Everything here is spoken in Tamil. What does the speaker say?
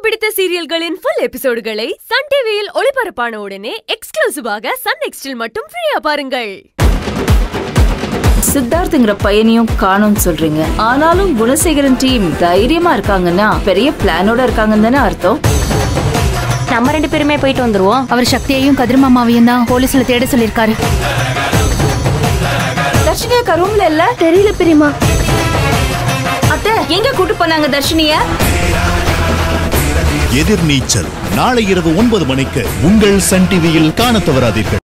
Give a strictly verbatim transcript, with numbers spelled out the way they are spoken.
பிடித்த சீரியல்களின் full எபிசோடுகளை Sun T V-யில் ஒளிபரப்பான உடனே எக்ஸ்க்ளூசிவாக Sun Next-இல் மட்டும் ஃப்ரீயா பாருங்கள். சித்தார்த்ங்கற பையனையும் காணோம்னு சொல்றீங்க. ஆனாலும் குணசேகரன் டீம் தைரியமா இருக்காங்கன்னா பெரிய பிளானோட இருக்காங்கன்னு தானே அர்த்தம். நம்ம ரெண்டு பேருமே போயிட்டு வந்துருவோம். அவர் சக்தியையும் கதிர்மாமாவையும் தான் போலீஸ்ல தேட சொல்லிருக்காரு. தர்ஷினியா கரூம்ல இல்ல தெரியல பெரியமா. அத்தை எங்க கூட்டு போனாங்க தர்ஷினியா? எதிர்நீச்சல் நாளை இரவு ஒன்பது மணிக்கு உங்கள் சன் டிவியில் காண தவறாதீர்கள்.